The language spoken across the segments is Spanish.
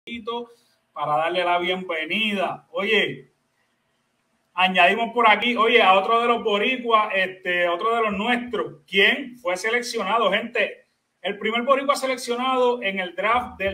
para darle la bienvenida. Oye, añadimos por aquí, oye, a otro de los boricuas, otro de los nuestros. ¿Quién fue seleccionado, gente? El primer boricua seleccionado en el draft del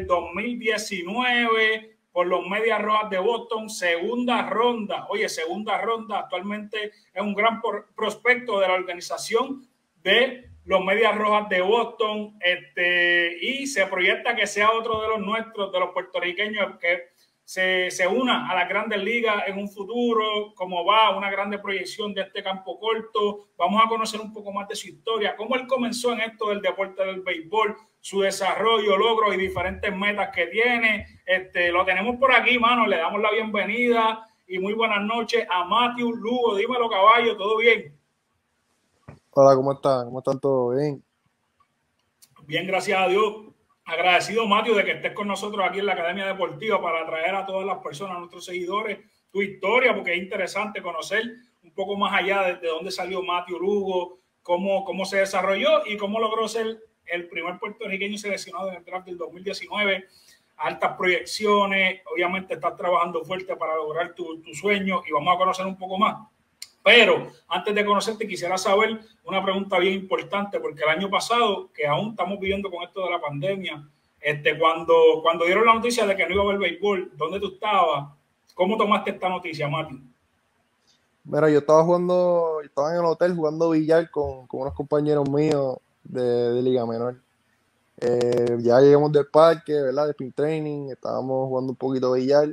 2019 por los Medias Rojas de Boston, segunda ronda. Oye, segunda ronda, actualmente es un gran prospecto de la organización de los Medias Rojas de Boston, y se proyecta que sea otro de los nuestros, de los puertorriqueños, que se una a las grandes ligas en un futuro, cómo va, una grande proyección de este campo corto. Vamos a conocer un poco más de su historia, cómo él comenzó en esto del deporte del béisbol, su desarrollo, logros y diferentes metas que tiene. Lo tenemos por aquí, mano, le damos la bienvenida y muy buenas noches a Matthew Lugo. Dímelo, caballo, ¿todo bien? Hola, ¿cómo están? ¿Cómo están todos? ¿Bien? Bien, gracias a Dios. Agradecido, Matthew, de que estés con nosotros aquí en la Academia Deportiva para traer a todas las personas, a nuestros seguidores, tu historia, porque es interesante conocer un poco más allá de dónde salió Matthew Lugo, cómo se desarrolló y cómo logró ser el primer puertorriqueño seleccionado en el draft del 2019. Altas proyecciones, obviamente estás trabajando fuerte para lograr tu sueño y vamos a conocer un poco más. Pero antes de conocerte, quisiera saber una pregunta bien importante, porque el año pasado, que aún estamos viviendo con esto de la pandemia, cuando dieron la noticia de que no iba a haber béisbol, ¿dónde tú estabas? ¿Cómo tomaste esta noticia, Mati? Mira, yo estaba en el hotel jugando billar con unos compañeros míos de Liga Menor. Ya llegamos del parque, ¿verdad? De spring training, estábamos jugando un poquito de billar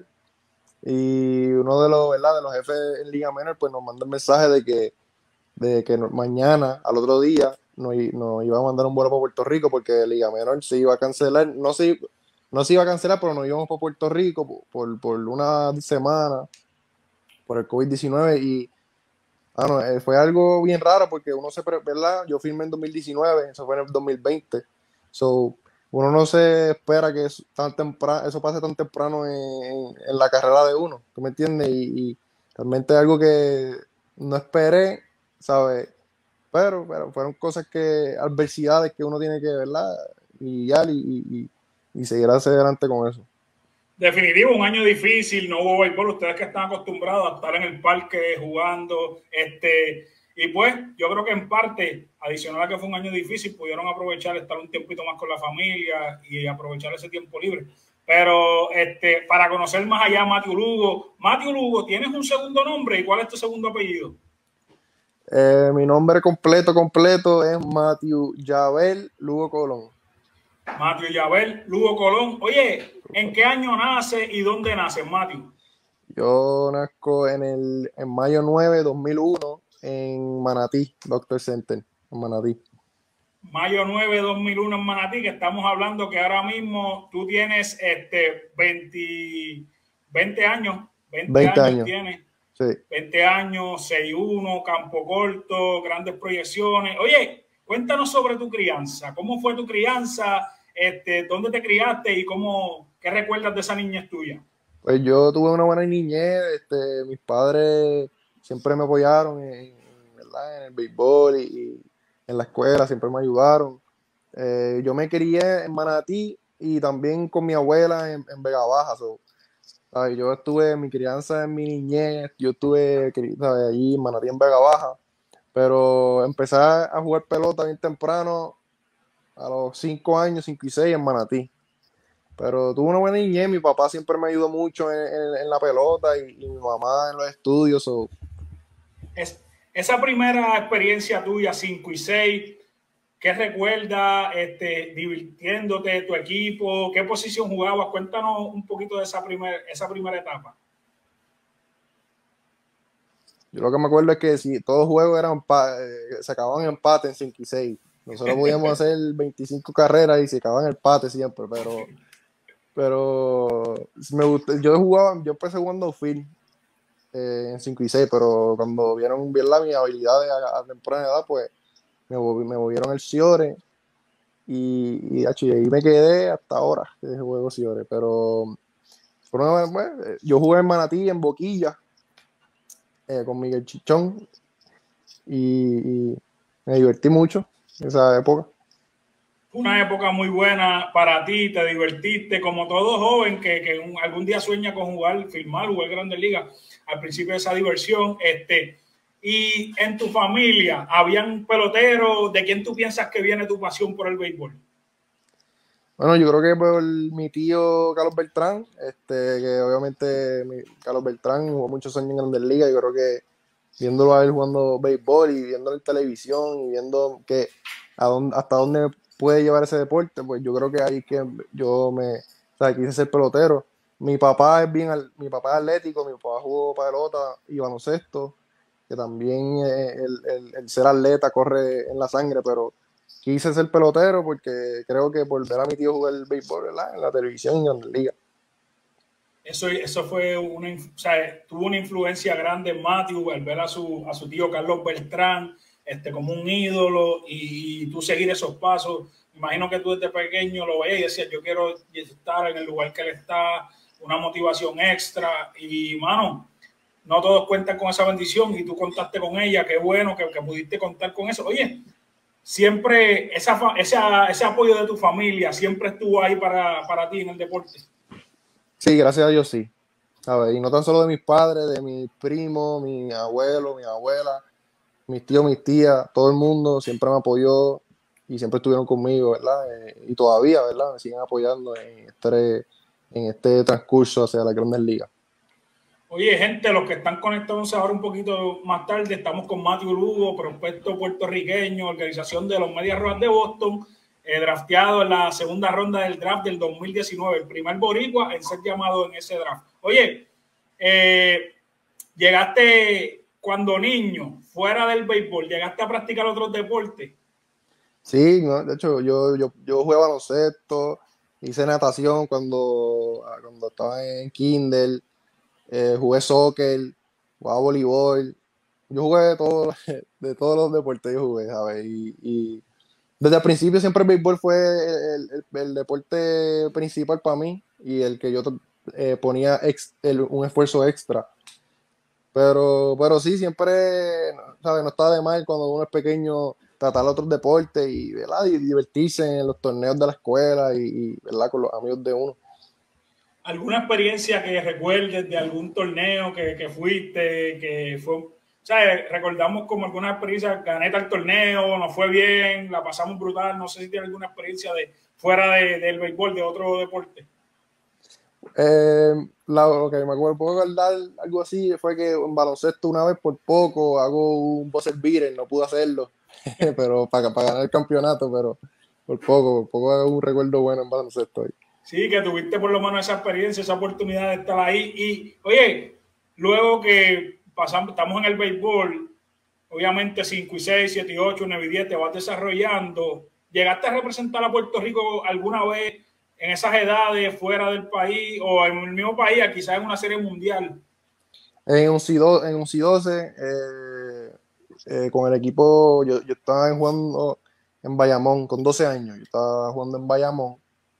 y uno de los, ¿verdad? De los jefes en Liga Menor pues nos mandó un mensaje de que mañana, al otro día, nos iba a mandar un vuelo para Puerto Rico porque Liga Menor se iba a cancelar. No se iba a cancelar, pero nos íbamos para Puerto Rico por una semana por el COVID-19 y fue algo bien raro porque ¿verdad? Yo firmé en 2019, eso fue en el 2020. So, uno no se espera que eso pase tan temprano en la carrera de uno, ¿tú me entiendes? Y realmente es algo que no esperé, ¿sabes? Pero fueron adversidades que uno tiene que, ¿verdad? Y seguir hacia adelante con eso. Definitivo, un año difícil, no hubo béisbol, ustedes que están acostumbrados a estar en el parque jugando, y pues yo creo que en parte, adicional a que fue un año difícil, pudieron aprovechar estar un tiempito más con la familia y aprovechar ese tiempo libre. Pero para conocer más allá a Matthew Lugo, ¿tienes un segundo nombre? ¿Y cuál es tu segundo apellido? Mi nombre completo es Matthew Yabel Lugo Colón. Matthew Yabel Lugo Colón. Oye, ¿en qué año nace y dónde nace, Matthew? Yo nazco en mayo 9 2001 en Manatí, Doctor Center, en Manatí. Mayo 9 2001 en Manatí, que estamos hablando que ahora mismo tú tienes 20 años, 20 años tienes, sí. 20 años, 6'1", campo corto, grandes proyecciones. Oye, cuéntanos sobre tu crianza, ¿cómo fue tu crianza? ¿Dónde te criaste y qué recuerdas de esa niñez tuya? Pues yo tuve una buena niñez, mis padres siempre me apoyaron ¿verdad? En el béisbol y en la escuela, siempre me ayudaron. Yo me crié en Manatí y también con mi abuela en Vega Baja. ¿Sabes? Yo estuve en mi crianza, en mi niñez, yo estuve, ¿sabes? Allí en Manatí, en Vega Baja, pero empecé a jugar pelota bien temprano, a los 5 años, 5 y 6 en Manatí. Pero tuve una buena niñez, mi papá siempre me ayudó mucho en la pelota y mi mamá en los estudios. Esa primera experiencia tuya, 5 y 6, ¿qué recuerdas divirtiéndote, tu equipo? ¿Qué posición jugabas? Cuéntanos un poquito de esa primera etapa. Yo lo que me acuerdo es que si todos los juegos se acababan en empate en 5 y 6. Nosotros podíamos hacer 25 carreras y se acababan en empate siempre, pero me gustó. Yo empecé jugando field en 5 y 6, pero cuando vieron bien mi habilidad a temprana edad, pues me movieron el Ciore y ahí me quedé hasta ahora que juego Ciore. Pero yo jugué en Manatí, en Boquilla, con Miguel Chichón y me divertí mucho en esa época. una época muy buena para ti, te divertiste, como todo joven que algún día sueña con jugar, firmar, jugar Grandes Ligas, al principio de esa diversión. Y en tu familia, ¿habían peloteros? ¿De quién tú piensas que viene tu pasión por el béisbol? Bueno, yo creo que por mi tío Carlos Beltrán, que obviamente Carlos Beltrán jugó muchos años en Grandes Ligas, yo creo que viéndolo a él jugando béisbol y viéndolo en televisión y viendo que hasta dónde puede llevar ese deporte, pues yo creo que ahí que o sea, quise ser pelotero. Mi papá es atlético, mi papá jugó pelota y baloncesto, que también el ser atleta corre en la sangre, pero quise ser pelotero porque creo que por ver a mi tío jugar el béisbol, ¿verdad? En la televisión y en la liga. Eso fue o sea, tuvo una influencia grande en Matthew, al ver a su tío Carlos Beltrán como un ídolo y tú seguir esos pasos. Imagino que tú desde pequeño lo veías y decías, yo quiero estar en el lugar que él está, una motivación extra. Y, mano, no todos cuentan con esa bendición y tú contaste con ella. Qué bueno que pudiste contar con eso. Oye, siempre ese apoyo de tu familia siempre estuvo ahí para ti en el deporte. Sí, gracias a Dios sí. A ver, y no tan solo de mis padres, de mis primos, mi abuelo, mi abuela, mis tíos, mis tías, todo el mundo siempre me apoyó y siempre estuvieron conmigo, ¿verdad? Y todavía, ¿verdad? Me siguen apoyando en este transcurso hacia la Grandes Ligas. Oye, gente, los que están conectados ahora un poquito más tarde, estamos con Matthew Lugo, prospecto puertorriqueño, organización de los Medias Rojas de Boston, drafteado en la segunda ronda del draft del 2019, el primer boricua en ser llamado en ese draft. Oye, llegaste cuando niño, fuera del béisbol, llegaste a practicar otros deportes. Sí, no, de hecho, yo jugué baloncesto, hice natación cuando estaba en kinder, jugué soccer, jugaba voleibol. Yo jugué de todos los deportes, yo jugué, ¿sabes? Y desde el principio siempre el béisbol fue el deporte principal para mí y el que yo ponía un esfuerzo extra. Pero sí, siempre, ¿sabes? No está de mal cuando uno es pequeño tratar otros deportes y, ¿verdad? Y divertirse en los torneos de la escuela ¿verdad? Con los amigos de uno. ¿Alguna experiencia que recuerdes de algún torneo que fuiste, que fue, o sea, recordamos como alguna experiencia, gané tal torneo, nos fue bien, la pasamos brutal, no sé si tiene alguna experiencia de fuera del béisbol, de otro deporte? Lo que me acuerdo, puedo acordar algo así, fue que en baloncesto una vez por poco hago un buzzer beater, no pude hacerlo, pero para ganar el campeonato, pero por poco hago un recuerdo bueno en baloncesto ahí. Sí, que tuviste por lo menos esa experiencia, esa oportunidad de estar ahí. Y, oye, luego que pasamos, estamos en el béisbol, obviamente 5 y 6, 7 y 8, 9 y 10, te vas desarrollando. ¿Llegaste a representar a Puerto Rico alguna vez en esas edades, fuera del país o en el mismo país, quizás en una serie mundial? En un C12, con el equipo, yo estaba jugando en Bayamón con 12 años, yo estaba jugando en Bayamón,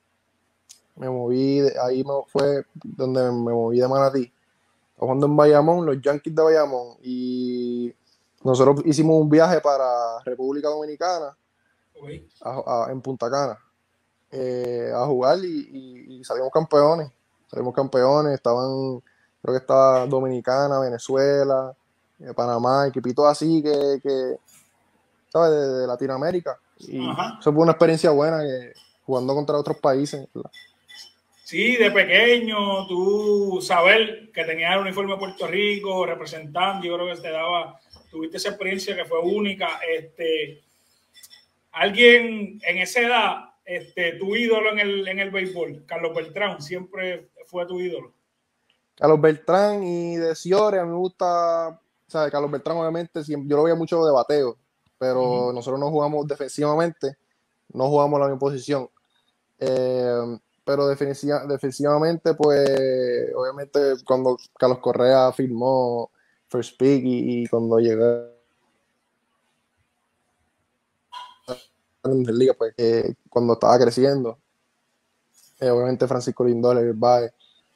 fue donde me moví de Manatí, estaba jugando en Bayamón, los Yankees de Bayamón, y nosotros hicimos un viaje para República Dominicana, Okay. en Punta Cana, a jugar y salimos campeones, creo que estaba Dominicana, Venezuela, Panamá, equipitos así que ¿sabes? De Latinoamérica. Y Ajá. eso fue una experiencia buena jugando contra otros países, ¿verdad? Sí, de pequeño, tú saber que tenías el uniforme de Puerto Rico representando, yo creo que te daba, tuviste esa experiencia que fue única. Alguien en esa edad, tu ídolo en el béisbol, Carlos Beltrán, siempre fue tu ídolo. Carlos Beltrán y de Ciore, a mí me gusta, o sea, Carlos Beltrán obviamente, yo lo veía mucho de bateo, pero nosotros no jugamos defensivamente, no jugamos la misma posición. Pero defensivamente, pues, obviamente, cuando Carlos Correa firmó First Pick y cuando llegué a la liga, pues, cuando estaba creciendo, obviamente Francisco Lindor, el Baez,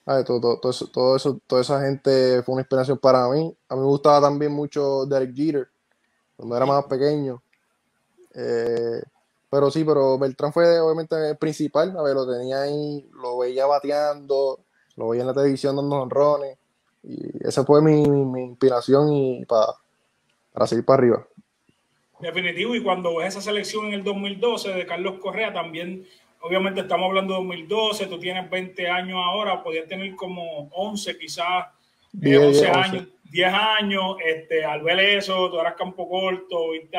toda esa gente fue una inspiración para mí. A mí me gustaba también mucho Derek Jeter, cuando era Okay. más pequeño. Eh, Pero sí, pero Beltrán fue obviamente el principal, a ver, lo tenía ahí, lo veía bateando, lo veía en la televisión dando honrones, y esa fue mi inspiración y para seguir para arriba. Definitivo, y cuando ves esa selección en el 2012 de Carlos Correa, también, obviamente estamos hablando de 2012, tú tienes 20 años ahora, podías tener como 11 quizás, 10, 10, 11 11. años, 10 años, al ver eso, tú eras campo corto, viste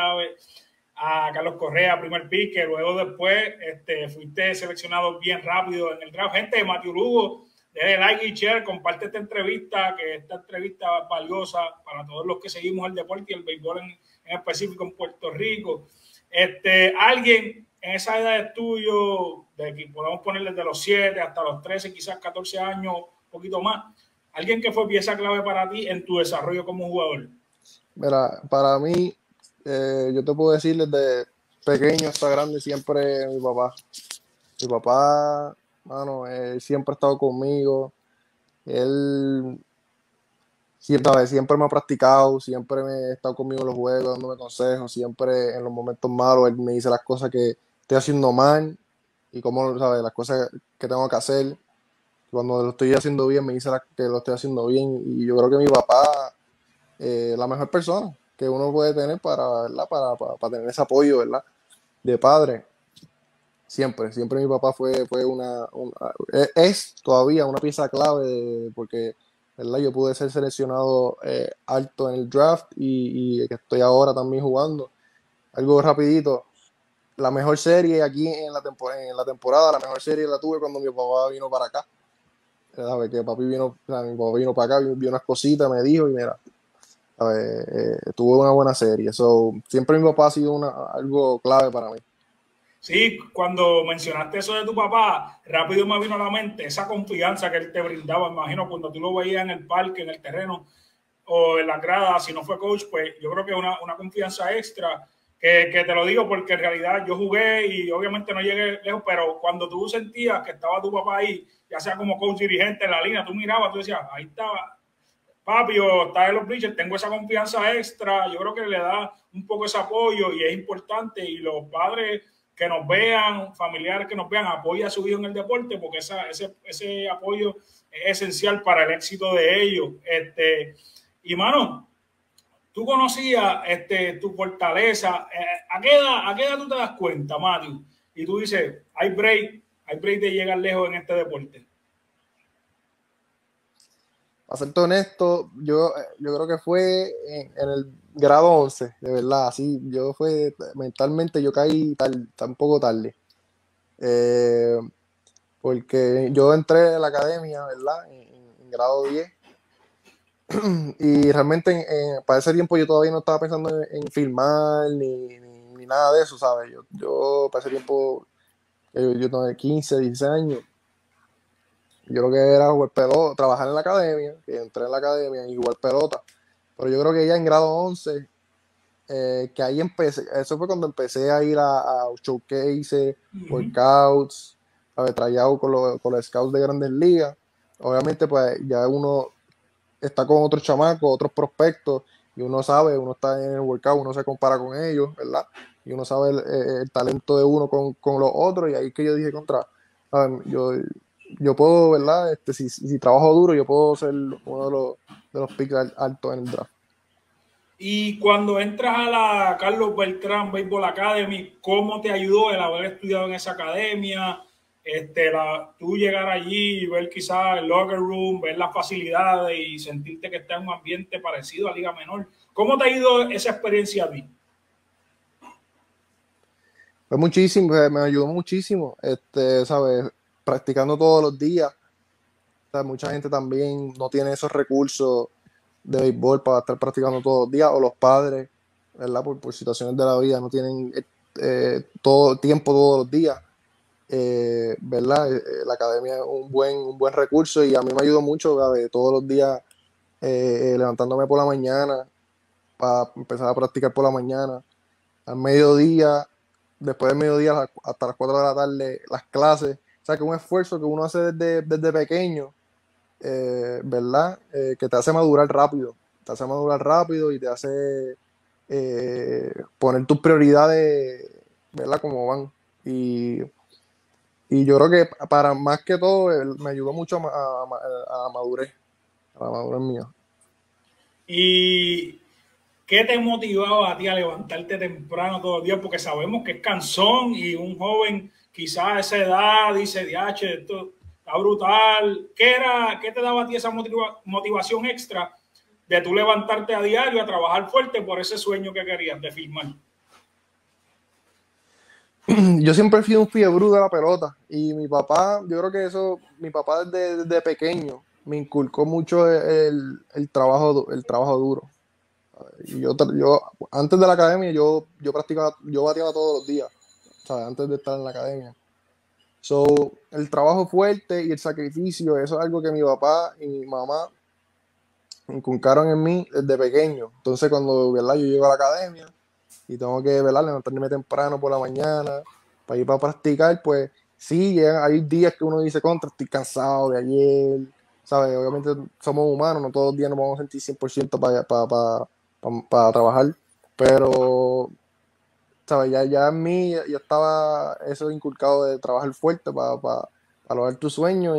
a Carlos Correa, primer pick, que luego después fuiste seleccionado bien rápido en el draft. Gente, Matthew Lugo, de like y share, comparte esta entrevista, que esta entrevista es valiosa para todos los que seguimos el deporte y el béisbol en específico en Puerto Rico. Alguien en esa edad de estudio, de que podemos poner desde los 7 hasta los 13, quizás 14 años, un poquito más, alguien que fue pieza clave para ti en tu desarrollo como jugador. Mira, para mí, yo te puedo decir desde pequeño hasta grande, siempre mi papá. Mi papá, mano, él siempre ha estado conmigo. Él siempre me ha practicado, siempre me ha estado conmigo en los juegos, dándome consejos, siempre en los momentos malos, él me dice las cosas que estoy haciendo mal y cómo, ¿sabes? Las cosas que tengo que hacer. Cuando lo estoy haciendo bien, me dice que lo estoy haciendo bien. Y yo creo que mi papá es la mejor persona que uno puede tener para, ¿verdad? Para tener ese apoyo, ¿verdad? De padre. Siempre mi papá fue es todavía una pieza clave porque, ¿verdad? Yo pude ser seleccionado alto en el draft y que estoy ahora también jugando. Algo rapidito, la mejor serie aquí en la temporada, la mejor serie la tuve cuando mi papá vino para acá. ¿Sabes? Que papi vino, o sea, mi papá vino para acá, vio unas cositas, me dijo y mira, ¿sabes? Tuve una buena serie. So, siempre mi papá ha sido algo clave para mí. Sí, cuando mencionaste eso de tu papá, rápido me vino a la mente esa confianza que él te brindaba. Me imagino cuando tú lo veías en el parque, en el terreno o en la grada, si no fue coach, pues yo creo que una confianza extra. Que te lo digo porque en realidad yo jugué y obviamente no llegué lejos, pero cuando tú sentías que estaba tu papá ahí, ya sea como coach dirigente en la línea, tú mirabas, tú decías, ahí estaba papi o está en los bleachers, tengo esa confianza extra, yo creo que le da un poco ese apoyo y es importante y los padres que nos vean, familiares que nos vean, apoya a su hijo en el deporte porque ese apoyo es esencial para el éxito de ellos. Y mano, tú conocías tu fortaleza, ¿a qué edad tú te das cuenta, Matthew? Y tú dices, hay break de llegar lejos en este deporte. Para serte honesto, yo creo que fue en el grado 11 de verdad, así, mentalmente yo caí tan poco tarde, eh, porque yo entré a la academia, ¿verdad? En grado 10 y realmente para ese tiempo yo todavía no estaba pensando en filmar ni nada de eso, ¿sabes? Yo para ese tiempo, yo tenía 15, 16 años. Yo creo que era jugar pelota, trabajar en la academia, que entré en la academia y jugar pelota. Pero yo creo que ya en grado 11, que ahí empecé, eso fue cuando empecé a ir a showcases, workouts, a ver, tryout con los scouts de Grandes Ligas. Obviamente, pues ya uno está con otros chamacos, otros prospectos, y uno sabe, uno está en el workout, uno se compara con ellos, ¿verdad? Y uno sabe el talento de uno con los otros, y ahí es que yo dije ¿sabes? Yo puedo, ¿verdad? Si trabajo duro, yo puedo ser uno de los picks altos en el draft. Y cuando entras a la Carlos Beltrán Baseball Academy, ¿cómo te ayudó el haber estudiado en esa academia? Tú llegar allí y ver quizás el locker room, ver las facilidades y sentirte que estás en un ambiente parecido a Liga Menor. ¿Cómo te ha ido esa experiencia a ti? Fue muchísimo, me ayudó muchísimo, ¿sabes? Practicando todos los días. O sea, mucha gente también no tiene esos recursos de béisbol para estar practicando todos los días, o los padres, ¿verdad? Por situaciones de la vida, no tienen todo el tiempo todos los días, ¿verdad? La academia es un buen recurso y a mí me ayudó mucho, ¿sabes? Todos los días levantándome por la mañana para empezar a practicar por la mañana, al mediodía, después del mediodía hasta las 4 de la tarde, las clases. O sea, que un esfuerzo que uno hace desde pequeño, ¿verdad? Que te hace madurar rápido. Te hace madurar rápido y te hace poner tus prioridades, ¿verdad? Cómo van. Y yo creo que para más que todo me ayudó mucho a a la madurez mía. ¿Y qué te motivaba a ti a levantarte temprano todos los días? Porque sabemos que es cansón y un joven quizás a esa edad dice, diache, esto está brutal. ¿Qué te daba a ti esa motivación extra de tú levantarte a diario a trabajar fuerte por ese sueño que querías de firmar? Yo siempre fui un fiebre de la pelota y mi papá, yo creo que eso, mi papá desde pequeño me inculcó mucho el trabajo duro. Y yo antes de la academia, yo practicaba, yo bateaba todos los días, ¿sabes? Antes de estar en la academia. So, el trabajo fuerte y el sacrificio, eso es algo que mi papá y mi mamá inculcaron en mí desde pequeño. Entonces, cuando, ¿verdad? Yo llego a la academia y tengo que, ¿verdad? Levantarme temprano por la mañana para ir para practicar, pues sí, hay días que uno dice, contra, estoy cansado de ayer, ¿sabes? Obviamente somos humanos, no todos los días nos vamos a sentir 100% para trabajar, pero, ¿sabes? Ya en mí ya estaba eso inculcado de trabajar fuerte para lograr tu sueño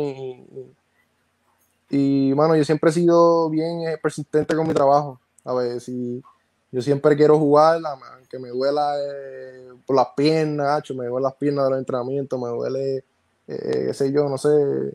mano, yo siempre he sido bien persistente con mi trabajo. A ver, si yo siempre quiero jugar, aunque me duela por las piernas, acho, me duele las piernas de los entrenamientos, me duele, qué sé yo, no sé.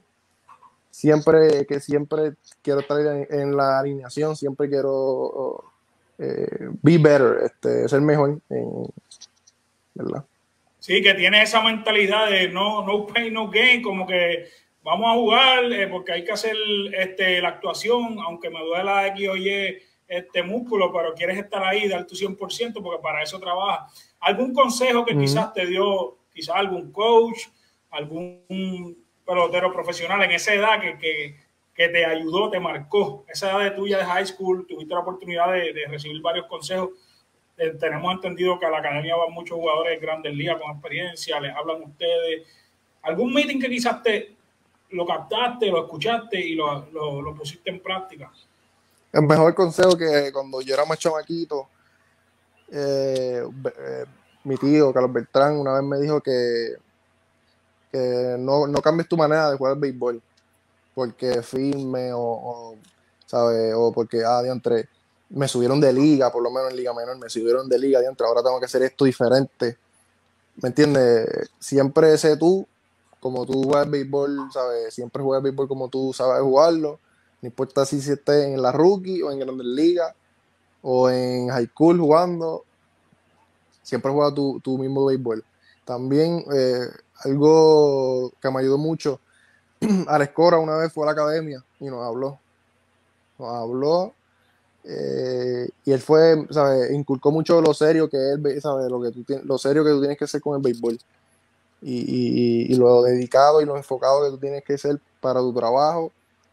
Siempre quiero estar en la alineación, siempre quiero be better, ser mejor, ¿verdad? Sí, que tiene esa mentalidad de no pain, no gain, como que vamos a jugar porque hay que hacer la actuación, aunque me duela X o Y músculo, pero quieres estar ahí, dar tu 100% porque para eso trabajas. ¿Algún consejo que Ujú. quizás te dio, quizás algún coach, algún pelotero profesional en esa edad que te ayudó, te marcó? Esa edad de tuya de high school, tuviste la oportunidad de recibir varios consejos. Tenemos entendido que a la academia van muchos jugadores de grandes ligas con experiencia, les hablan ustedes. ¿Algún meeting que quizás te lo captaste, lo escuchaste y lo pusiste en práctica? El mejor consejo que cuando yo era más chamaquito, eh, mi tío, Carlos Beltrán, una vez me dijo que no cambies tu manera de jugar al béisbol, porque firme ¿sabes? O porque, diantre, me subieron de liga, por lo menos en Liga Menor, me subieron de liga, diantre, ahora tengo que hacer esto diferente, ¿me entiendes? Siempre sé tú, como tú juegas béisbol, ¿sabes? Siempre juegas béisbol como tú sabes jugarlo, no importa si estés en la rookie o en Grandes Ligas o en high school jugando, siempre juega tu mismo béisbol. También algo que me ayudó mucho, Alex Cora una vez fue a la academia y nos habló y él fue, ¿sabes? Inculcó mucho lo serio que es, ¿sabes? Lo serio que tú tienes que ser con el béisbol y lo dedicado y lo enfocado que tú tienes que ser para tu trabajo,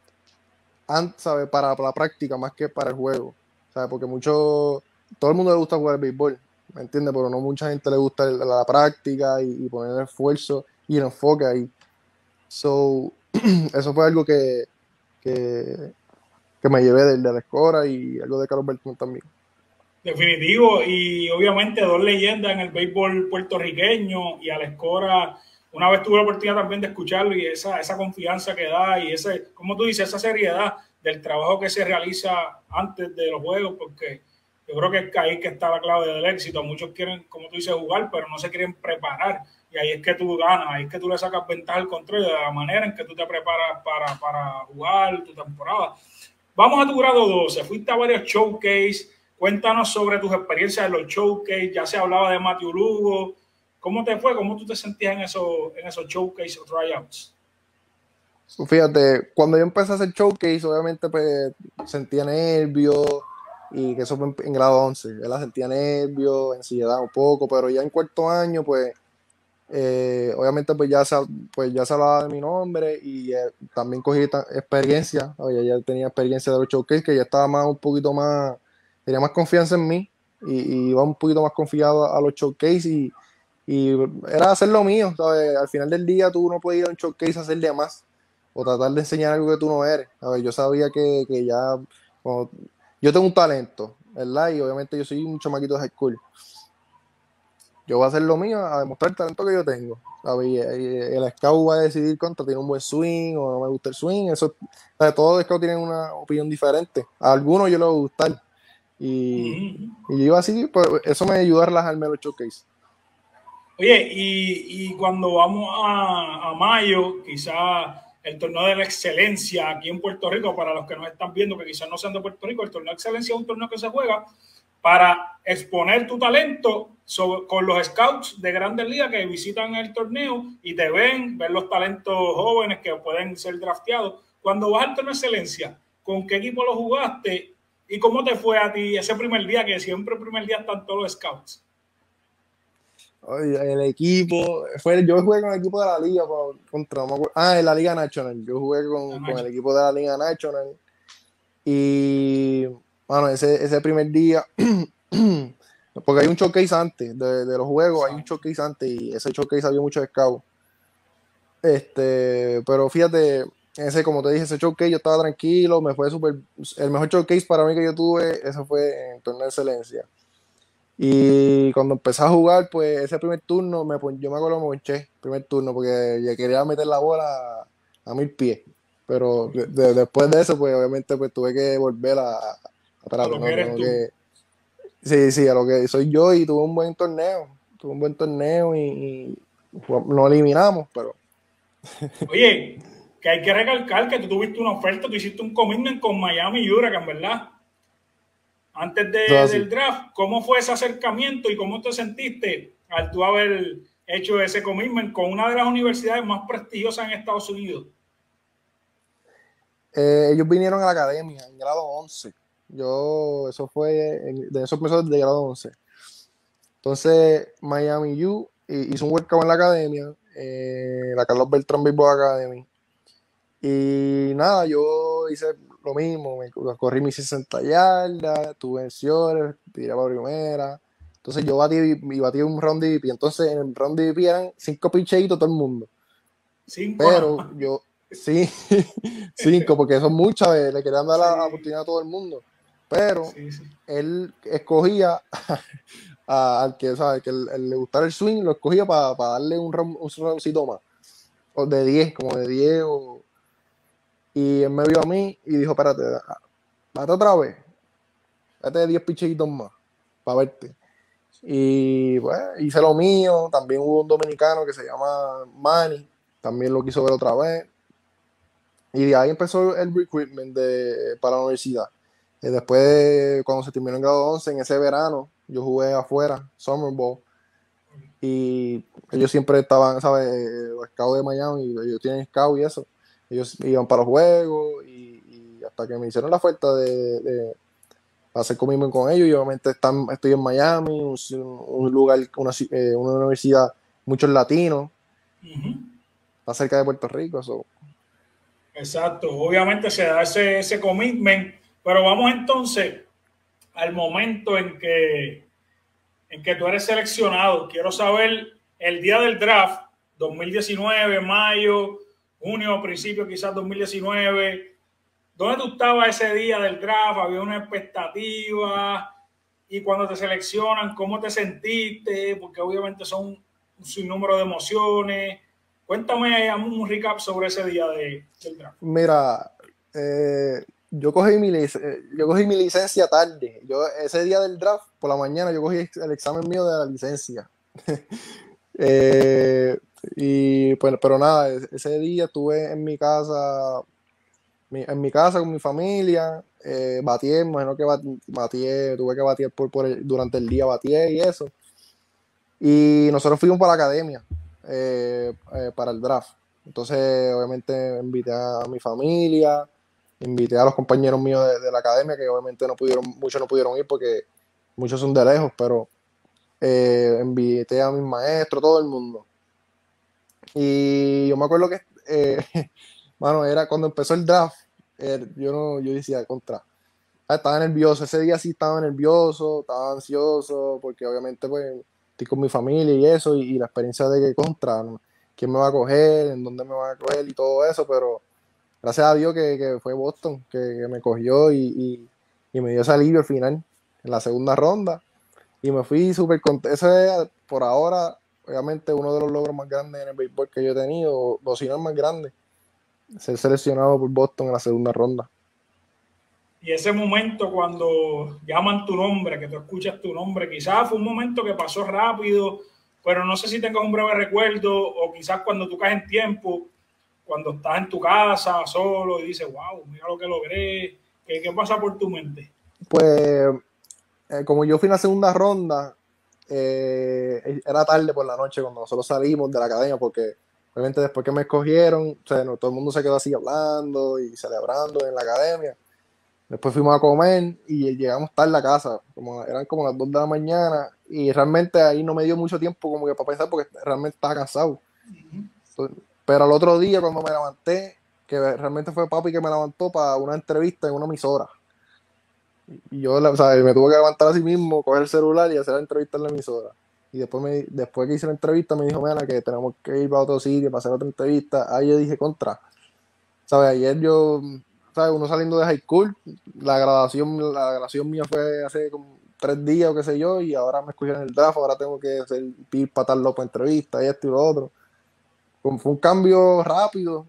¿sabes? Para la práctica más que para el juego, ¿sabes? Porque todo el mundo le gusta jugar el béisbol, ¿me entiendes? Pero no mucha gente le gusta la práctica y poner el esfuerzo y el enfoque ahí. So, eso fue algo que, que me llevé de la escora y algo de Carlos Beltrán también. Definitivo, y obviamente dos leyendas en el béisbol puertorriqueño y Alex Cora, una vez tuve la oportunidad también de escucharlo y esa confianza que da y ese, como tú dices, esa seriedad del trabajo que se realiza antes de los juegos, porque yo creo que es ahí que está la clave del éxito. Muchos quieren, como tú dices, jugar, pero no se quieren preparar y ahí es que tú ganas, ahí es que tú le sacas ventaja al contrario de la manera en que tú te preparas para jugar tu temporada. Vamos a tu grado 12, fuiste a varios showcase. Cuéntanos sobre tus experiencias en los showcase. Ya se hablaba de Matthew Lugo. ¿Cómo te fue? ¿Cómo tú te sentías en esos showcase o tryouts? Fíjate, cuando yo empecé a hacer showcase, obviamente pues sentía nervios y que eso fue en grado 11, ¿verdad? Sentía nervios, ansiedad un poco, pero ya en cuarto año pues obviamente pues ya se hablaba de mi nombre y también cogí experiencia, oye, ya tenía experiencia de los showcase, que ya estaba más un poquito más, tenía más confianza en mí y iba un poquito más confiado a los showcase y era hacer lo mío, ¿sabes? Al final del día tú no puedes ir a un showcase a hacer de más o tratar de enseñar algo que tú no eres, ¿sabes? Yo sabía que ya, bueno, yo tengo un talento, ¿verdad? Y obviamente yo soy un chamaquito de high school. yo voy a hacer lo mío, a demostrar el talento que yo tengo. ¿Sabes? Y el scout va a decidir contra, tiene un buen swing o no me gusta el swing. Eso, ¿sabes? Todos los scouts tienen una opinión diferente. A algunos yo les va a gustar. Y, Ujú. y yo iba así, pues eso me ayudó a relajarme los showcase. Oye, y cuando vamos a mayo, quizá el torneo de la excelencia aquí en Puerto Rico, para los que nos están viendo, que quizás no sean de Puerto Rico, el torneo de excelencia es un torneo que se juega para exponer tu talento con los scouts de grandes ligas que visitan el torneo y te ven, ver los talentos jóvenes que pueden ser drafteados. Cuando vas al torneo de excelencia, ¿con qué equipo lo jugaste y cómo te fue a ti ese primer día, que siempre el primer día están todos los scouts? Oye, el equipo, yo jugué con el equipo de la liga contra, no me acuerdo, en la Liga National. Yo jugué con el equipo de la Liga National. Y bueno, ese primer día, porque hay un showcase antes de los juegos, hay un showcase antes y ese showcase había muchos scouts. Pero fíjate, como te dije, ese showcase yo estaba tranquilo, me fue súper. El mejor showcase para mí que yo tuve, ese fue en el torneo de excelencia. Y cuando empecé a jugar, pues ese primer turno, yo me acuerdo, me ponché, primer turno, porque ya quería meter la bola a 1000 pies. Pero después de eso, pues obviamente pues tuve que volver a A espérate, lo que no, eres tengo tú. que. Sí, sí, a lo que soy yo y tuve un buen torneo. Tuve un buen torneo y no eliminamos, pero. Oye, que hay que recalcar que tú tuviste una oferta, tú hiciste un commitment con Miami Hurricane, ¿verdad? Antes Eso es del así. draft, ¿cómo fue ese acercamiento y cómo te sentiste al tú haber hecho ese commitment con una de las universidades más prestigiosas en Estados Unidos? Ellos vinieron a la academia en grado 11. Eso fue, de eso empezó desde grado 11. Entonces, Miami U hizo un workout en la academia, la Carlos Beltrán Baseball Academy. Y nada, yo hice lo mismo, corrí mis 60 yardas, tuve acciones, tiré para primera. Entonces yo batí un round de MVP. Entonces en el round de MVP eran 5 picheitos todo el mundo. Cinco, Pero yo, sí, 5, porque son muchas, le querían dar la sí, oportunidad a todo el mundo. Pero sí, sí. él escogía al que, ¿sabes? Que le gustara el swing, lo escogía para darle un roundcito más. O de 10, como de 10 y él me vio a mí y dijo, espérate, bate otra vez, date 10 pichitos más para verte. Y pues hice lo mío, también hubo un dominicano que se llama Manny, también lo quiso ver otra vez. Y de ahí empezó el recruitment para la universidad. Y después, cuando se terminó en grado 11, en ese verano, yo jugué afuera, Summer Ball, y ellos siempre estaban, ¿sabes? Los scouts de Miami, ellos tienen scout y eso. Ellos iban para los juegos y hasta que me hicieron la oferta de hacer conmigo con ellos. Y obviamente estoy en Miami, un lugar, una universidad, muchos latinos, Uh-huh. está cerca de Puerto Rico. Exacto, obviamente se da ese commitment, pero vamos entonces al momento en que tú eres seleccionado. Quiero saber el día del draft, 2019, mayo, junio, principio quizás 2019. ¿Dónde tú estabas ese día del draft? ¿Había una expectativa? Y cuando te seleccionan, ¿cómo te sentiste? Porque obviamente son un sinnúmero de emociones. Cuéntame un recap sobre ese día del draft. Mira, yo cogí mi licencia tarde. Ese día del draft, por la mañana, yo cogí el examen mío de la licencia. Eh, y pues, pero nada, ese día estuve en mi casa, con mi familia, batié, imagino que batié, tuve que batir durante el día, batié y eso. Y nosotros fuimos para la academia, para el draft. Entonces, obviamente, invité a mi familia, invité a los compañeros míos de la academia, que obviamente muchos no pudieron ir porque muchos son de lejos, pero invité a mis maestros, todo el mundo. Y yo me acuerdo que, mano, era cuando empezó el draft, yo no, yo decía, contra. Estaba nervioso, ese día sí estaba nervioso, estaba ansioso, porque obviamente pues estoy con mi familia y eso, y la experiencia de que contra, ¿no? ¿Quién me va a coger? ¿En dónde me va a coger? Y todo eso, pero gracias a Dios que fue Boston, que me cogió y me dio ese alivio al final, en la segunda ronda, y me fui súper contento. por ahora, obviamente uno de los logros más grandes en el béisbol que yo he tenido, o si no el más grande, ser seleccionado por Boston en la segunda ronda. Y ese momento cuando llaman tu nombre, que tú escuchas tu nombre, quizás fue un momento que pasó rápido, pero no sé si tengas un breve recuerdo o quizás cuando tú caes en tiempo, cuando estás en tu casa solo y dices, wow, mira lo que logré, ¿qué pasa por tu mente? Pues como yo fui en la segunda ronda, era tarde por la noche cuando nosotros salimos de la academia, porque obviamente después que me escogieron, o sea, no, todo el mundo se quedó así hablando y celebrando en la academia. Después fuimos a comer y llegamos tarde a casa, eran como las 2 de la mañana, y realmente ahí no me dio mucho tiempo como que para pensar porque realmente estaba cansado. Pero al otro día cuando me levanté, que realmente fue papi que me levantó para una entrevista en una emisora. Y yo, o sea, me tuve que levantar a sí mismo, coger el celular y hacer la entrevista en la emisora. Y después que hice la entrevista me dijo, mira, que tenemos que ir para otro sitio para hacer otra entrevista. Ahí yo dije, contra. ¿Sabes? Ayer yo, ¿sabes? Uno saliendo de high school, la graduación mía fue hace como 3 días o qué sé yo, y ahora me escogieron en el draft, ahora tengo que ir para tal loco entrevista y esto y lo otro. Fue un cambio rápido,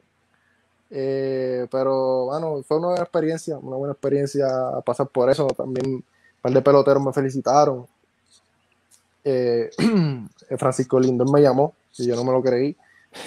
pero bueno, fue una buena experiencia pasar por eso. También un par de peloteros me felicitaron. Eh, Francisco Lindor me llamó y yo no me lo creí.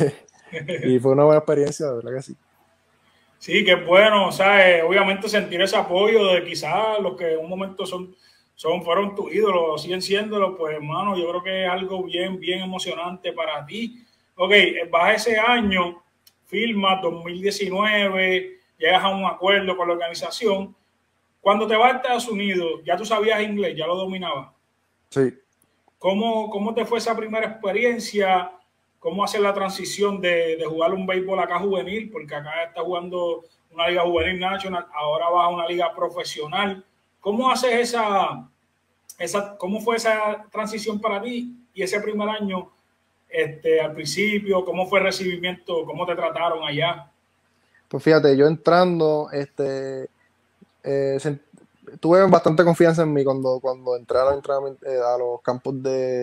Y fue una buena experiencia, de verdad que sí. Sí, que bueno, o sea, obviamente sentir ese apoyo de quizás los que en un momento fueron tus ídolos, siguen siéndolo, pues hermano, yo creo que es algo bien emocionante para ti. Ok, vas ese año, firmas 2019, llegas a un acuerdo con la organización. Cuando te vas a Estados Unidos, ya tú sabías inglés, ya lo dominabas. Sí. ¿Cómo te fue esa primera experiencia? ¿Cómo hacer la transición de jugar un béisbol acá juvenil? Porque acá estás jugando una liga juvenil nacional, ahora vas a una liga profesional. ¿Cómo haces cómo fue esa transición para ti y ese primer año al principio? ¿Cómo fue el recibimiento? ¿Cómo te trataron allá? Pues fíjate, yo entrando, eh, sen- tuve bastante confianza en mí cuando entré a los campos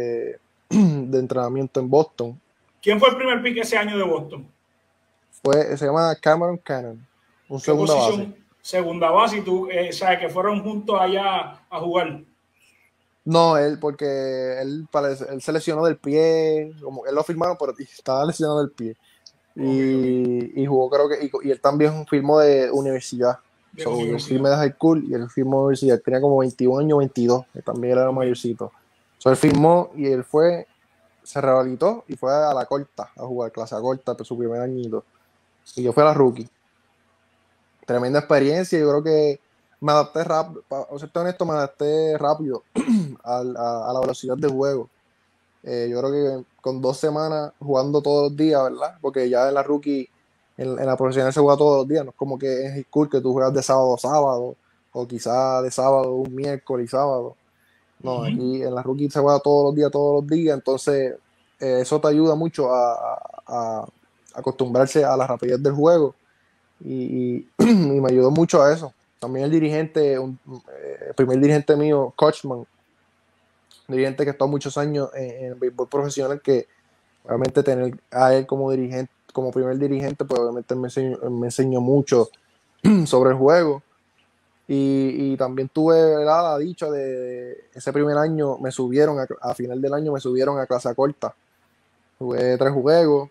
de entrenamiento en Boston. ¿Quién fue el primer pick ese año de Boston? Se llama Cameron Cannon, un ¿Qué segunda base. posición? Segunda base y tú, sabes que fueron juntos allá a jugar. No, porque él se lesionó del pie, como él lo firmaron, pero estaba lesionado del pie. Ok. Y jugó, creo que, y él también firmó de universidad. De la So, yo universidad. firmé de high school y él firmó de universidad. Tenía como 21 años, 22, que también él era Ok. mayorcito. So, él firmó y él se rehabilitó y fue a la corta, a jugar clase a corta, su primer añito. Y yo fui a la rookie. Tremenda experiencia, yo creo que me adapté rápido, para serte honesto, me adapté rápido a la velocidad del juego. Yo creo que con 2 semanas jugando todos los días, ¿verdad? Porque ya en la rookie, en la profesional se juega todos los días, no es como que en high school que tú juegas de sábado a sábado, o quizá de sábado un miércoles y sábado. No, aquí en la rookie se juega todos los días, entonces eso te ayuda mucho a acostumbrarse a la rapidez del juego y me ayudó mucho a eso. También el dirigente, el primer dirigente mío, Coachman, un dirigente que ha estado muchos años en el béisbol profesional, que obviamente tener a él como dirigente, como primer dirigente, pues obviamente me enseñó mucho sobre el juego. Y también tuve, ¿verdad?, la dicha de ese primer año me subieron, a final del año me subieron a clase corta. Jugué 3 juegos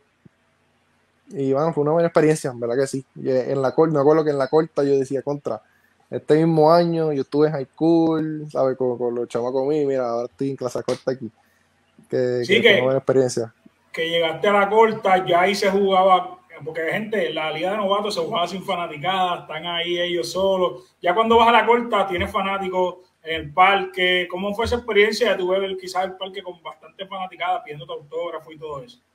y bueno, fue una buena experiencia, ¿verdad que sí? Y en la corta, me acuerdo que en la corta yo decía contra. Este mismo año yo estuve en high school, ¿sabes? Con los chamacos míos, mira, ahora estoy en clase corta aquí, Sí, que fue una buena experiencia. que llegaste a la corta, ya ahí se jugaba, porque gente, la liga de novatos se jugaba sin fanaticada, están ahí ellos solos. Ya cuando vas a la corta, tienes fanáticos en el parque. ¿Cómo fue esa experiencia de tu ver quizás el parque con bastante fanaticada, pidiendo tu autógrafo y todo eso?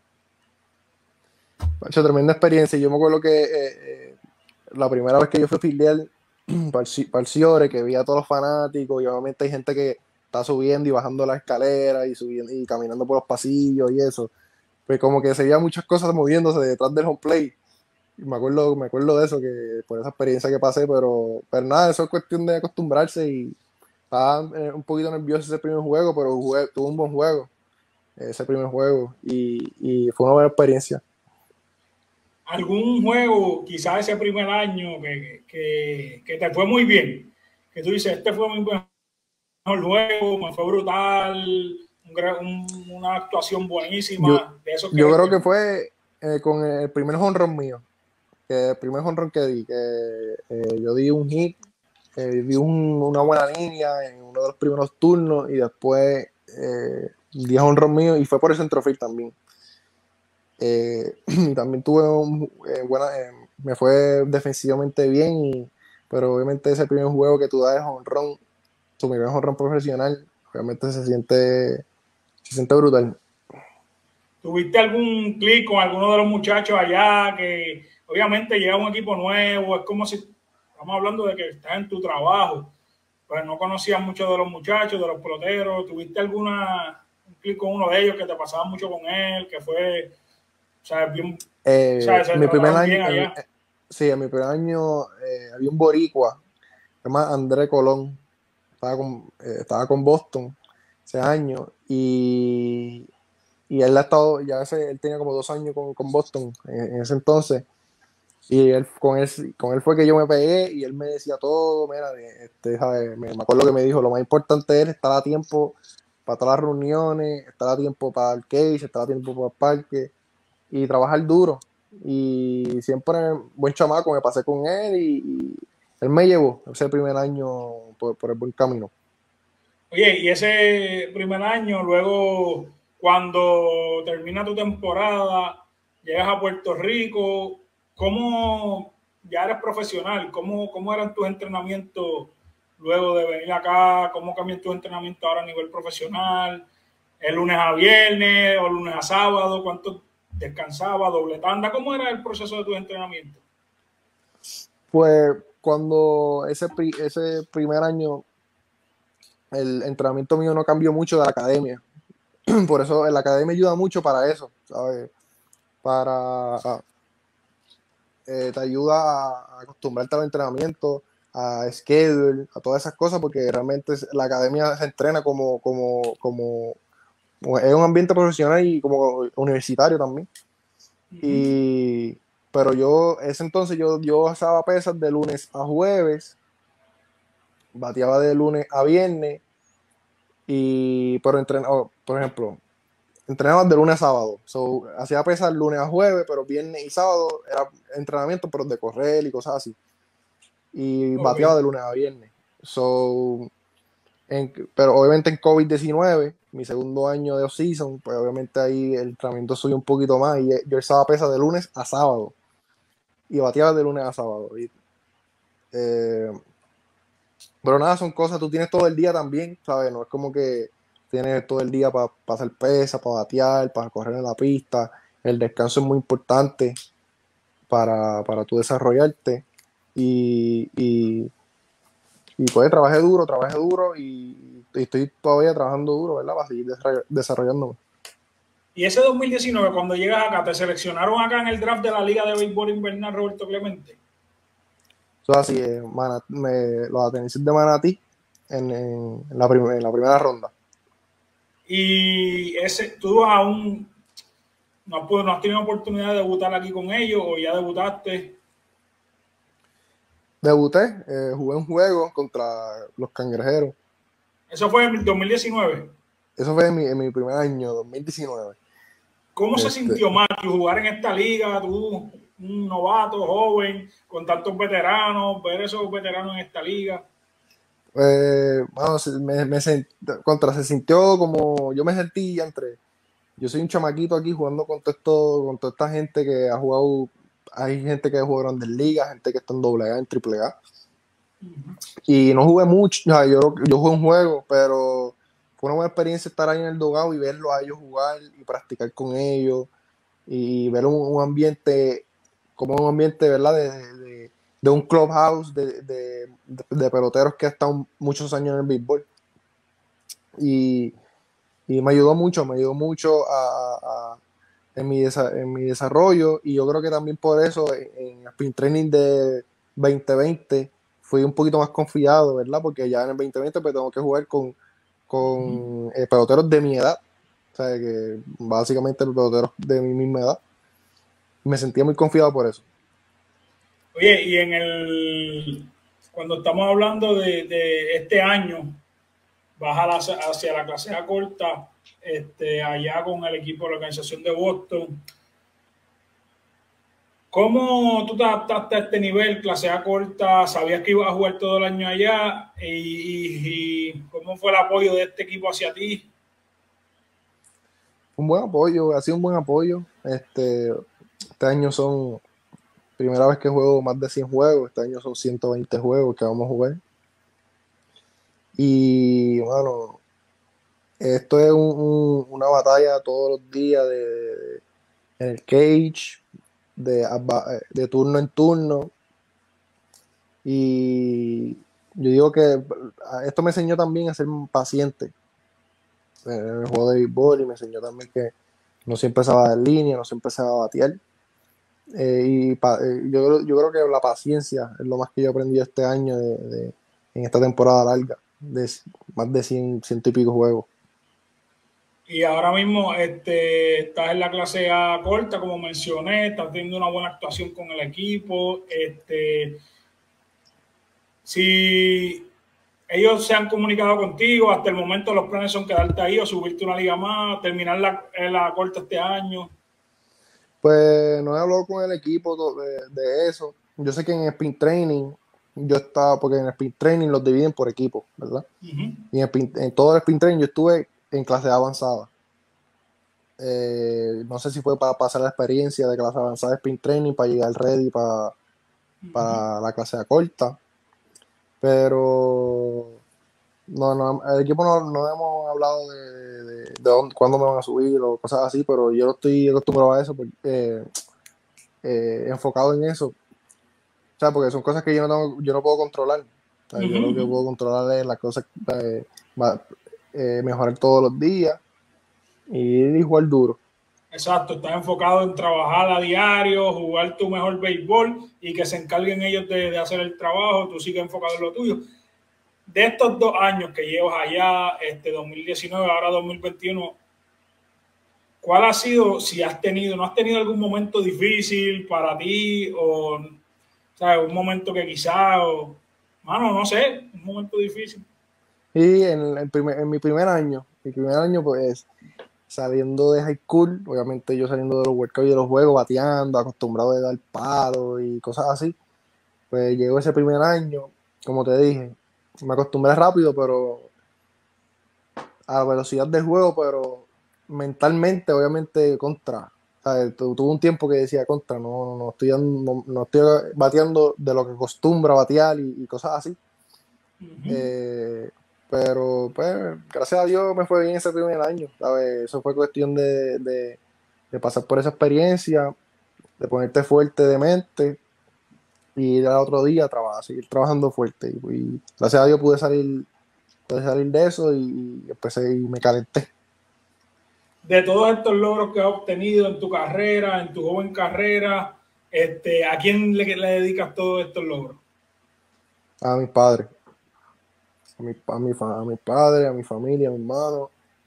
Pacho, tremenda experiencia. Yo me acuerdo que la primera vez que yo fui filial para el Ciore, que vi a todos los fanáticos, y obviamente hay gente que está subiendo y bajando la escalera y subiendo y caminando por los pasillos y eso. Pues como que se veía muchas cosas moviéndose detrás del home plate. Y me acuerdo de eso, que por esa experiencia que pasé, pero nada, eso es cuestión de acostumbrarse y estaba un poquito nervioso ese primer juego, pero tuve un buen juego. ese primer juego, y fue una buena experiencia. ¿Algún juego, quizás ese primer año, que te fue muy bien? Que tú dices, este fue mi mejor juego, me fue brutal, una actuación Yo, buenísima, de esos que yo creo que recuerdo. fue con el primer home run mío, que el primer home run que di, que yo di un hit, di una buena línea en uno de los primeros turnos y después di home run mío y fue por el centrofield también. Y también tuve me fue defensivamente bien, pero obviamente ese primer juego que tú das de home run, tu primer home run profesional, obviamente se siente brutal. ¿Tuviste algún clic con alguno de los muchachos allá que obviamente llega un equipo nuevo? Es como si estamos hablando de que estás en tu trabajo, pues no conocías mucho de los muchachos, de los peloteros. ¿Tuviste alguna un clic con uno de ellos que te pasaba mucho con él, que fue, o sea, bien, o sea, se Mi primer trataron año, bien allá? sí, en mi primer año había un boricua, se llama André Colón, estaba con Boston ese año y él ha estado, él tenía como 2 años con Boston en ese entonces. Y con él fue que yo me pegué y él me decía todo, mira, ¿sabes? Me acuerdo que me dijo, lo más importante es estar a tiempo para todas las reuniones, estar a tiempo para el case, estar a tiempo para el parque y trabajar duro. Y siempre, buen chamaco, me pasé con él y él me llevó ese primer año por el buen camino. Oye, y ese primer año, luego cuando termina tu temporada, llegas a Puerto Rico, ¿cómo ya eres profesional? ¿Cómo eran tus entrenamientos luego de venir acá? ¿Cómo cambian tus entrenamientos ahora a nivel profesional? ¿El lunes a viernes o lunes a sábado? ¿Cuánto descansaba? ¿Doble tanda? ¿Cómo era el proceso de tus entrenamientos? Pues cuando ese primer año el entrenamiento mío no cambió mucho de la academia. Por eso la academia ayuda mucho para eso, ¿sabes? Para te ayuda a acostumbrarte al entrenamiento, a schedule, a todas esas cosas, porque realmente la academia se entrena es un ambiente profesional y como universitario también. Uh -huh. Y, pero ese entonces yo hacía pesas de lunes a jueves, bateaba de lunes a viernes, pero entrenaba, por ejemplo, entrenaba de lunes a sábado. So, hacía pesas lunes a jueves, pero viernes y sábado era entrenamiento, pero de correr y cosas así. Y bateaba Okay. de lunes a viernes. So, pero obviamente en COVID-19, mi segundo año de off-season, pues obviamente ahí el entrenamiento subió un poquito más y yo estaba pesa de lunes a sábado y bateaba de lunes a sábado. Eh, pero nada, son cosas, tú tienes todo el día también, ¿sabes? No es como que tienes todo el día para hacer pesa, para batear, para correr en la pista. El descanso es muy importante para tú desarrollarte y pues trabajé duro y estoy todavía trabajando duro, ¿verdad? Para seguir desarrollándome. Y ese 2019, cuando llegas acá, ¿te seleccionaron acá en el draft de la Liga de Béisbol Invernal Roberto Clemente? Eso así, los Atenienses de Manatí en la primera ronda. Y tú aún no has tenido oportunidad de debutar aquí con ellos o ya debutaste. Debuté, jugué un juego contra los Cangrejeros. Eso fue en 2019. Eso fue en mi primer año, 2019. ¿Cómo se Este, sintió Matthew jugar en esta liga? Tú, un novato, joven, con tantos veteranos, ver esos veteranos en esta liga. bueno, se sintió como yo me sentí yo soy un chamaquito aquí jugando con toda esta gente que ha jugado, hay gente que ha jugado en Grandes Ligas, gente que está en AA, en AAA, y no jugué mucho, o sea, yo jugué un juego, pero fue una buena experiencia estar ahí en el dogado y verlos a ellos jugar y practicar con ellos y ver un ambiente, como un ambiente, ¿verdad? De un clubhouse de peloteros que ha estado muchos años en el béisbol. Y, y me ayudó mucho en mi desarrollo y yo creo que también por eso en el sprint training de 2020 fui un poquito más confiado, ¿verdad? Porque ya en el 2020 pues tengo que jugar con peloteros de mi edad O sea, que básicamente peloteros de mi misma edad. Me sentía muy confiado por eso. Oye, cuando estamos hablando de este año, vas hacia la clase A corta, allá con el equipo de la organización de Boston. ¿Cómo tú te adaptaste a este nivel, clase A corta? ¿Sabías que ibas a jugar todo el año allá? ¿Y cómo fue el apoyo de este equipo hacia ti? Un buen apoyo, ha sido un buen apoyo. Este año son, primera vez que juego más de 100 juegos, este año son 120 juegos que vamos a jugar. Y bueno, esto es una batalla todos los días en el cage, de turno en turno. Y yo digo que esto me enseñó también a ser paciente en el juego de béisbol y me enseñó también que no siempre se va a dar línea, no siempre se va a batear. Yo creo que la paciencia es lo más que yo he aprendido este año en esta temporada larga, de más de 100 y pico juegos. Y ahora mismo estás en la clase A corta, como mencioné, estás teniendo una buena actuación con el equipo. Si ellos se han comunicado contigo, hasta el momento los planes son quedarte ahí o subirte una liga más, terminar la corta este año. Pues no he hablado con el equipo de eso. Yo sé que en sprint training, yo estaba, porque en sprint training los dividen por equipo, ¿verdad? Y en todo el sprint training yo estuve en clase avanzada. No sé si fue para pasar la experiencia de clase avanzada de sprint training, para llegar ready para la clase corta. Pero el equipo no hemos hablado de cuándo me van a subir o cosas así, pero yo no estoy acostumbrado a eso, porque, enfocado en eso. O sea, porque son cosas que yo no puedo controlar. O sea, yo lo que puedo controlar es las cosas, mejorar todos los días y jugar duro. Exacto, estás enfocado en trabajar a diario, jugar tu mejor béisbol y que se encarguen ellos de hacer el trabajo, tú sigues enfocado en lo tuyo. De estos 2 años que llevas allá, 2019, ahora 2021, ¿cuál ha sido, si no has tenido algún momento difícil para ti o, ¿sabes? Un momento que quizás, mano, no sé, un momento difícil? Y en mi primer año, pues saliendo de high school, obviamente yo saliendo de los workouts y de los juegos, bateando, acostumbrado a dar palos y cosas así, pues llegó ese primer año, como te dije, me acostumbré rápido, pero a la velocidad del juego, pero mentalmente, obviamente, contra. Tuve un tiempo que decía contra, no estoy bateando de lo que acostumbra batear y cosas así. Pero pues, gracias a Dios me fue bien ese primer año, ¿sabes? Eso fue cuestión de pasar por esa experiencia, de ponerte fuerte de mente y ir al otro día a trabajar, seguir trabajando fuerte. Y gracias a Dios pude salir de eso y empecé y me calenté. De todos estos logros que has obtenido en tu carrera, en tu joven carrera, ¿a quién le dedicas todos estos logros? A mis padres, a mi padre, a mi familia, a mi hermano.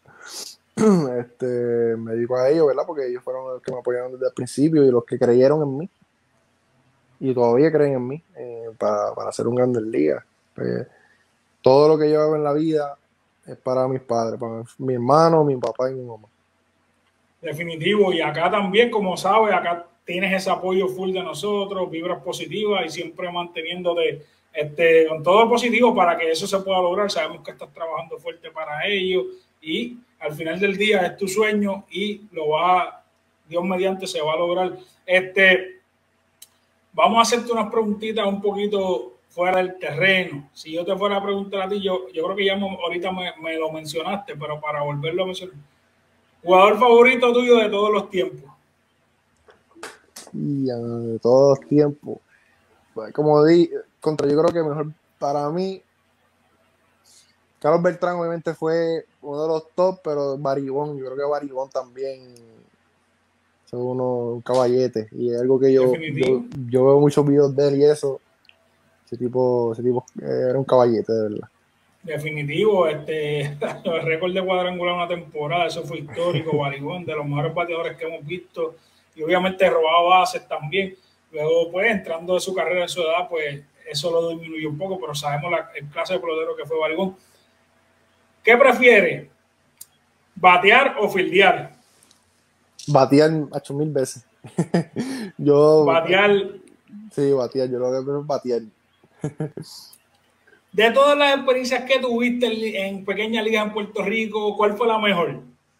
Me dedico a ellos, ¿verdad? Porque ellos fueron los que me apoyaron desde el principio y los que creyeron en mí y todavía creen en mí, para hacer un Grandes Ligas. Pues, todo lo que yo hago en la vida es para mis padres, para mi hermano, mi papá y mi mamá. Definitivo, y acá también, como sabes, acá tienes ese apoyo full de nosotros, vibras positivas y siempre manteniéndote con todo positivo para que eso se pueda lograr. Sabemos que estás trabajando fuerte para ello y al final del día es tu sueño y Dios mediante se va a lograr. Vamos a hacerte unas preguntitas un poquito fuera del terreno. Si yo te fuera a preguntar a ti, yo creo que ya ahorita me lo mencionaste, pero para volverlo a mencionar. ¿Jugador favorito tuyo de todos los tiempos? Y de todos los tiempos, pues, como di, yo creo que mejor para mí, Carlos Beltrán obviamente fue uno de los top, pero Baribón, yo creo que Baribón también es un caballete y es algo que Definitivo. yo veo muchos videos de él y eso, ese tipo era un caballete de verdad. Definitivo, el récord de cuadrangular en una temporada, eso fue histórico, Barigón, de los mejores bateadores que hemos visto, y obviamente robaba bases también. Luego, pues, entrando de su carrera en su edad, pues, eso lo disminuyó un poco, pero sabemos el clase de pelotero que fue Barigón. ¿Qué prefiere? ¿Batear o fildear? Batear 8.000 veces. Yo, Batear. sí, batear, yo lo que quiero es batear. De todas las experiencias que tuviste en pequeñas ligas en Puerto Rico, ¿cuál fue la mejor?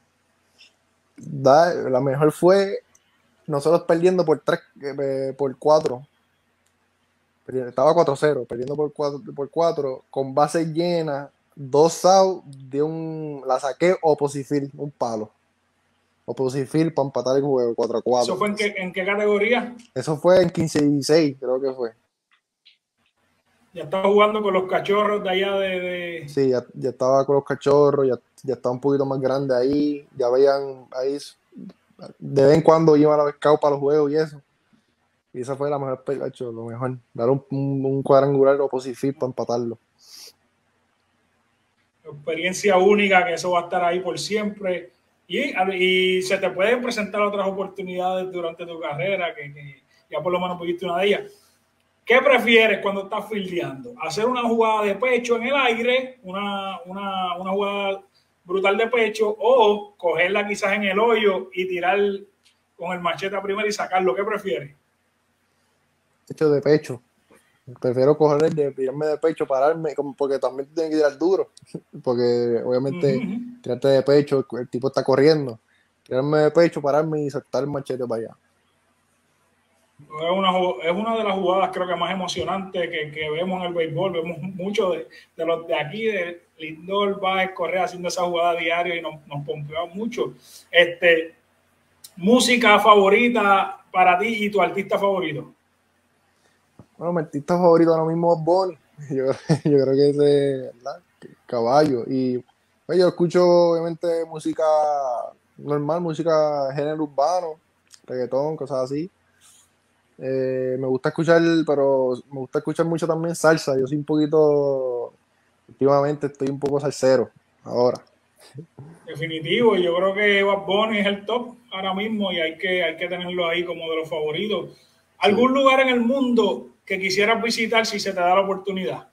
La mejor fue nosotros perdiendo por 4. Estaba 4-0, perdiendo por 4 con bases llenas, 2 outs, la saqué opposite field, un palo. Opposite field para empatar el juego, 4-4. ¿Eso fue en qué categoría? Eso fue en 15-16, creo que fue. Ya estaba jugando con los cachorros de allá de... Sí, ya estaba con los cachorros, ya estaba un poquito más grande ahí, ya veían ahí, de vez en cuando iban a los scouts para los juegos y eso. Y esa fue la mejor, lo mejor, dar un cuadrangular opposite field para empatarlo. Experiencia única, que eso va a estar ahí por siempre. Y se te pueden presentar otras oportunidades durante tu carrera, que ya por lo menos pudiste una de ellas. ¿Qué prefieres cuando estás fildeando? ¿Hacer una jugada de pecho en el aire, una jugada brutal de pecho, o cogerla quizás en el hoyo y tirar con el machete a primera y sacarlo? ¿Qué prefieres? Hecho de pecho. Prefiero tirarme de pecho, pararme, porque también tiene que tirar duro. Porque obviamente tirarte de pecho, el tipo está corriendo. Tirarme de pecho, pararme y saltar el machete para allá. Es una de las jugadas creo que más emocionantes que vemos en el béisbol. Vemos muchos de los de aquí, de Lindor, Báez, Correa haciendo esa jugada diaria y nos pompeamos mucho. Música favorita para ti y tu artista favorito. Bueno, mi artista favorito ahora mismo es Bunny. Yo creo que ese es Caballo. Y pues, yo escucho obviamente música normal, música género urbano, reggaetón, cosas así. Me gusta escuchar mucho también salsa. Yo soy un poquito, últimamente estoy un poco salsero ahora. Definitivo, yo creo que Bad Bunny es el top ahora mismo y hay que tenerlo ahí como de los favoritos. ¿Algún lugar en el mundo que quisieras visitar si se te da la oportunidad?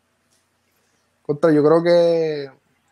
Yo creo que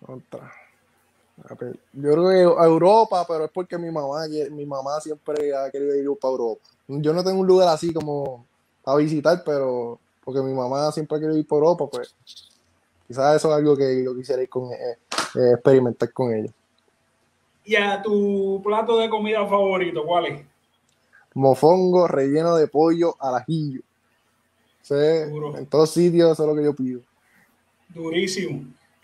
a Europa, pero es porque mi mamá siempre ha querido ir para Europa. Yo no tengo un lugar así como a visitar, pero porque mi mamá siempre ha querido ir para Europa, pues quizás eso es algo que yo quisiera ir experimentar con ella. ¿Y a tu plato de comida favorito, cuál es? Mofongo relleno de pollo al ajillo. En todos sitios eso es lo que yo pido. Durísimo.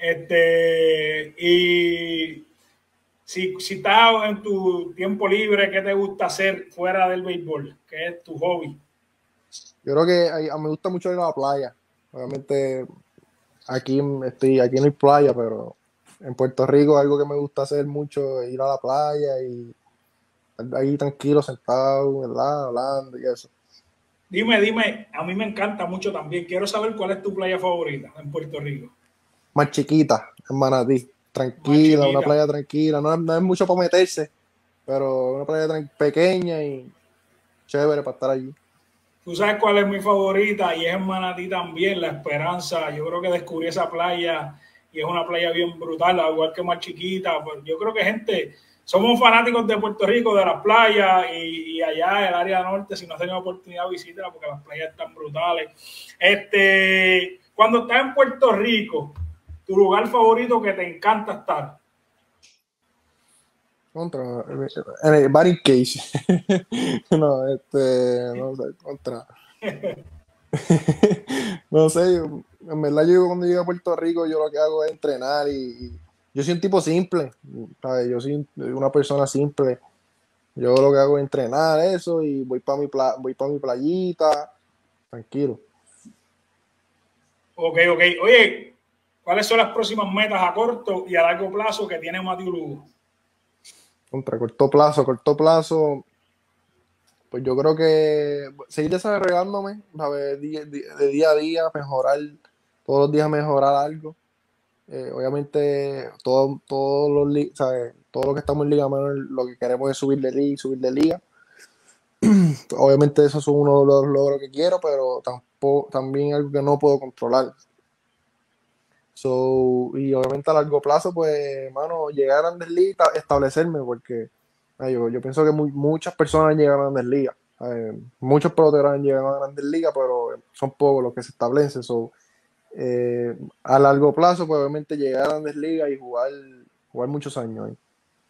Y si estás en tu tiempo libre, ¿qué te gusta hacer fuera del béisbol? ¿Qué es tu hobby? Yo creo que me gusta mucho ir a la playa. Obviamente aquí no hay playa, pero en Puerto Rico algo que me gusta hacer mucho es ir a la playa y estar ahí tranquilo, sentado, ¿verdad? Hablando y eso. Dime, a mí me encanta mucho también. Quiero saber cuál es tu playa favorita en Puerto Rico. Más chiquita, en Manatí. Tranquila, una playa tranquila. No es mucho para meterse, pero una playa pequeña y chévere para estar allí. Tú sabes cuál es mi favorita y es en Manatí también, La Esperanza. Yo creo que descubrí esa playa y es una playa bien brutal, al igual que más chiquita. Pues yo creo que somos fanáticos de Puerto Rico, de las playas y allá el área norte, si no has tenido oportunidad, visítala porque las playas están brutales. Cuando estás en Puerto Rico, tu lugar favorito que te encanta estar. En el Batting Cage. No sé, no sé, en verdad yo cuando llego a Puerto Rico yo lo que hago es entrenar y yo soy un tipo simple, ¿sabes? Yo soy una persona simple. Yo lo que hago es entrenar eso y voy para mi playita, tranquilo. Ok. Oye, ¿cuáles son las próximas metas a corto y a largo plazo que tiene Matthew Lugo? Corto plazo, pues yo creo que seguir desarrollándome, ¿sabes? De día a día, mejorar, todos los días mejorar algo. Obviamente, ¿sabes? Todo lo que estamos en Liga Menor, lo que queremos es subir de liga. Obviamente, esos son uno de los logros que quiero, pero tampoco, también algo que no puedo controlar. Y obviamente a largo plazo, pues, mano, llegar a Grandes Ligas, establecerme, porque yo pienso que muchas personas llegan a Grandes Ligas. Muchos peloteros han llegado a Grandes Ligas, pero son pocos los que se establecen. Eh, a largo plazo, pues obviamente llegar a Grandes Ligas y jugar muchos años ahí.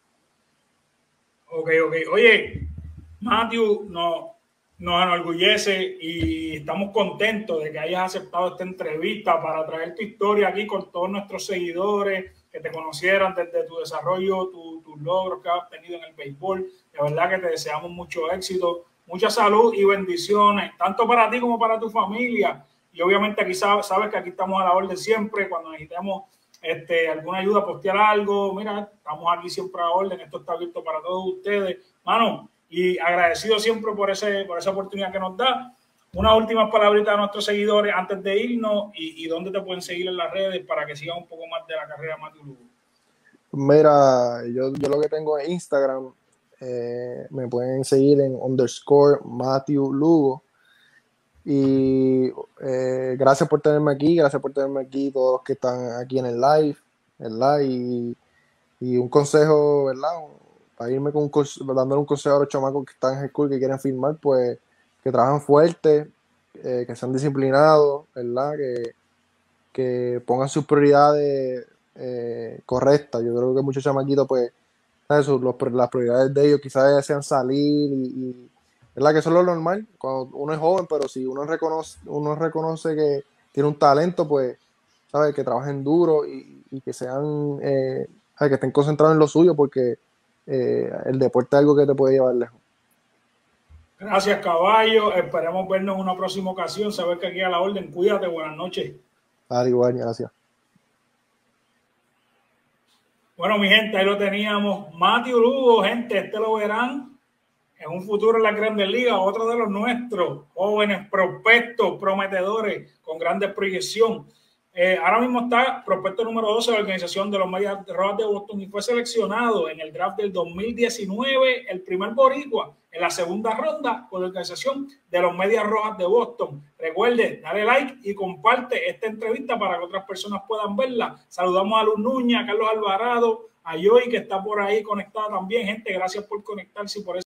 Ok, ok. Oye, Matthew, nos enorgullece y estamos contentos de que hayas aceptado esta entrevista para traer tu historia aquí con todos nuestros seguidores, que te conocieran desde tu desarrollo, tus logros que has tenido en el béisbol. De verdad que te deseamos mucho éxito, mucha salud y bendiciones, tanto para ti como para tu familia. Y obviamente aquí sabes que aquí estamos a la orden siempre cuando necesitemos alguna ayuda, postear algo. Mira, estamos aquí siempre a la orden. Esto está abierto para todos ustedes, mano. Y agradecido siempre por esa oportunidad que nos da. Una última palabrita a nuestros seguidores antes de irnos y dónde te pueden seguir en las redes para que sigan un poco más de la carrera de Matthew Lugo. Mira, yo lo que tengo en Instagram, me pueden seguir en _Matthew Lugo. Y gracias por tenerme aquí, todos los que están aquí en el live, ¿verdad? Y un consejo, ¿verdad? Para irme dándole un consejo a los chamacos que están en el school, que quieren firmar, pues que trabajen fuerte, que sean disciplinados, ¿verdad? Que pongan sus prioridades correctas. Yo creo que muchos chamaquitos, pues, eso, las prioridades de ellos quizás sean salir ¿verdad? Que eso es lo normal cuando uno es joven, pero si uno reconoce que tiene un talento, pues, ¿sabes? Que trabajen duro y que sean, que estén concentrados en lo suyo, porque el deporte es algo que te puede llevar lejos. Gracias, caballo. Esperemos vernos en una próxima ocasión. Saber que aquí a la orden. Cuídate. Buenas noches. Igual, gracias. Bueno, mi gente, ahí lo teníamos. Matthew Lugo, gente, lo verán en un futuro en la Grandes Ligas, otro de los nuestros, jóvenes, prospectos, prometedores, con grande proyección. Ahora mismo está prospecto número 12 de la organización de los Medias Rojas de Boston y fue seleccionado en el draft del 2019, el primer boricua en la segunda ronda por la organización de los Medias Rojas de Boston. Recuerde, dale like y comparte esta entrevista para que otras personas puedan verla. Saludamos a Luz Núñez, a Carlos Alvarado, a Joy, que está por ahí conectada también. Gente, gracias por conectarse y por eso.